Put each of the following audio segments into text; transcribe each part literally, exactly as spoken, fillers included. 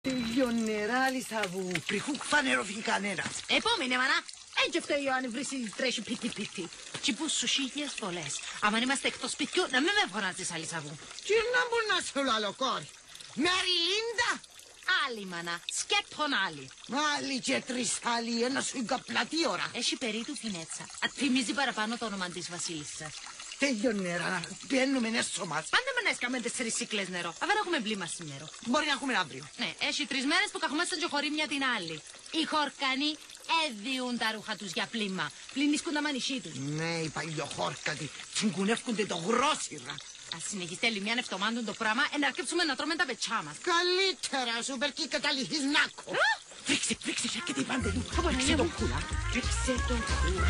Τελειώ νερά, Λισαβού. Πριχού φανεροφύγει κανένας. Επόμενη, μάνα. Έτσι φταίει ο Ιωάννη τρέχει πίτι πίτι. Τι που σου χίλιες φορές. Αν είμαστε εκτός σπιτιού, να μην με φωνάζεις, Αλισαβού. Τι να μπορεί να σου λέω, κόρη. Μαριλίντα. Άλλη, μάνα. Σκέπτον άλλη. Άλλη και τρεις άλλοι, ένα σου εγκαπλατή ώρα. Έχει περί του φινέτσα. Ατθυμίζει παραπάνω το όνομα της βασίλισσας. Τελειώ νερά, να πιένουμε έσω μας. Πάντα με να έσκαμε τέσσερις σύκλες νερό. Α, δεν έχουμε μπλήμα σήμερα. Μπορεί να έχουμε αύριο. Ναι, έχει τρεις μέρες που καχομάσταν και χωρί μια την άλλη. Οι χορκανοί έδιουν τα ρούχα τους για πλήμα. Πλυνίσκουν τα μανισί τους. Ναι, οι παλιοχόρκατοι τσιγκουνεύκονται το γρόσιρα. Ας συνεχιστεί άλλη μια εβδομάδα το πράγμα, να αρκέψουμε να τρώμε τα πετσά μας. Καλύτερα σου περκεί καταληχείς νάκο. Φρίξε, φρίξε, και την παντελού. Φρίξε το κούλα. Φρίξε το κούλα.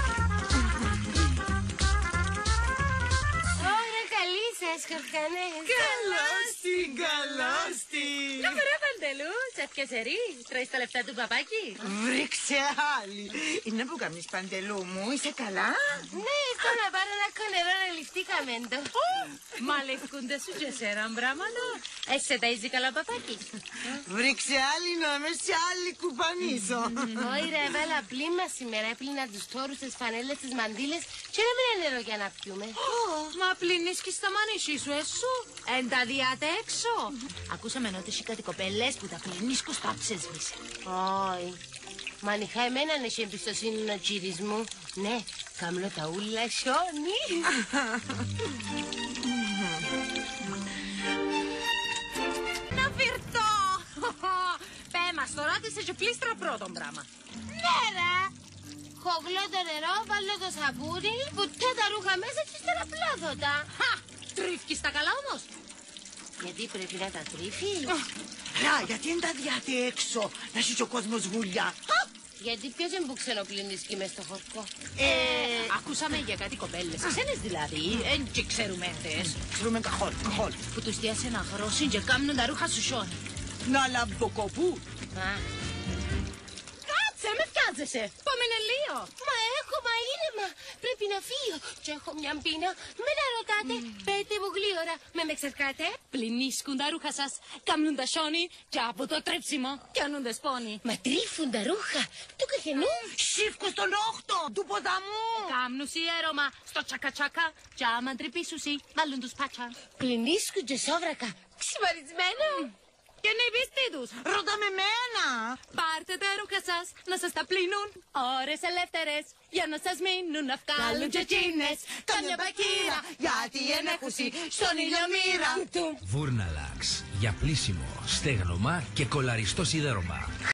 Σκορκανές. Καλώς την, καλώς την. Να φορά παντελού, σε πιασερί, τρώεις τα λεφτά του παπάκι. Βρήξε άλλη. Είναι που καμίς παντελού μου, είσαι καλά. Ναι, ήρθα να πάρω ένα κονερό να ληφθήκαμε το. Μα λευκούνται σου και σέραν πράγματα. Εσύ σε ταΐζει καλά παπάκι. Βρήξε άλλη να με σε άλλη κουπανίσω. Όχι ρε, έβαλα πλήμα σήμερα, έπλυνα τους τόρους, τις φανέλες, τις μαντήλες και δεν μείνε νερό για να πιούμε. Μα πλυνίσκεις τα μανίσι σου εσού, εν τα διάτε έξω. Ακούσαμε ότι έχει κάτι κοπέλες που τα πλυνίσκουν στα ψέσβησε. Όχι. Μα αν είχα εμένα να έχει εμπιστοσύνη να τσίρις μου, ναι, κάμλω τα ούλα σιόνι. Να φυρτώ! Πέμας τώρα της έχει πλήστρα πρώτον πράγμα. Ναι ρε! Χογλώ το νερό, βάλω το σαπούνι, βουτώ τα ρούχα μέσα και ύστερα πλάθωτα. Χα! Τρίφκεις τα καλά όμως. Γιατί πρέπει να τα τρίφεις. Ρα, γιατί δεν τα διάτε έξω, να έχει ο κόσμος βουλιά. Γιατί ποιος δεν που ξενοπλυνίσκει μες στο χορκό. Ε, ακούσαμε για κάτι κοπέλες. Ξένες δηλαδή, εν και ξέρουμε τες. Ξέρουμε καχόλ, καχόλ. Που τους διάσε ένα χρώσιν και κάμνουν τα ρούχα σου σιόνι. Να λαμποκοπού. Α, Κάτσε, με πιάζεσαι. Πόμενε λίγο. μα έχω μα ήρεμα. Πρέπει να φύγω. Και έχω μια πείνα. Με να ρωτάτε. Πέτε μου γλύωρα. Με με ξερκάτε. Πλυνίσκουν τα ρούχα σας, κάμνουν τα σιόνι και από το τρέψιμο πιάνονται σπόνι. Μα τρίφουν τα ρούχα. Του καχενού. Σύφκο στον όχτο του ποταμού. Κάμνουν σιέρωμα στο τσακατσάκα και άμα τρυπήσουσι βάλουν τους πάτσα. Πλυνίσκουν και σόβρακα. Ξυμαρισμένο. Και νηβίστη τους. Ρώτα με μένα. Πάρτε τα ρούχα σας να σας τα πλύνουν ώρες ελεύθερες για να σας μείνουν να βγάλουν και εκείνες καμιά μπακύρα γιατί ενέχουσι στον ήλιο μοίρα. Βούρναλαξ για πλύσιμο, στέγνομα και κολαριστό σιδέρωμα.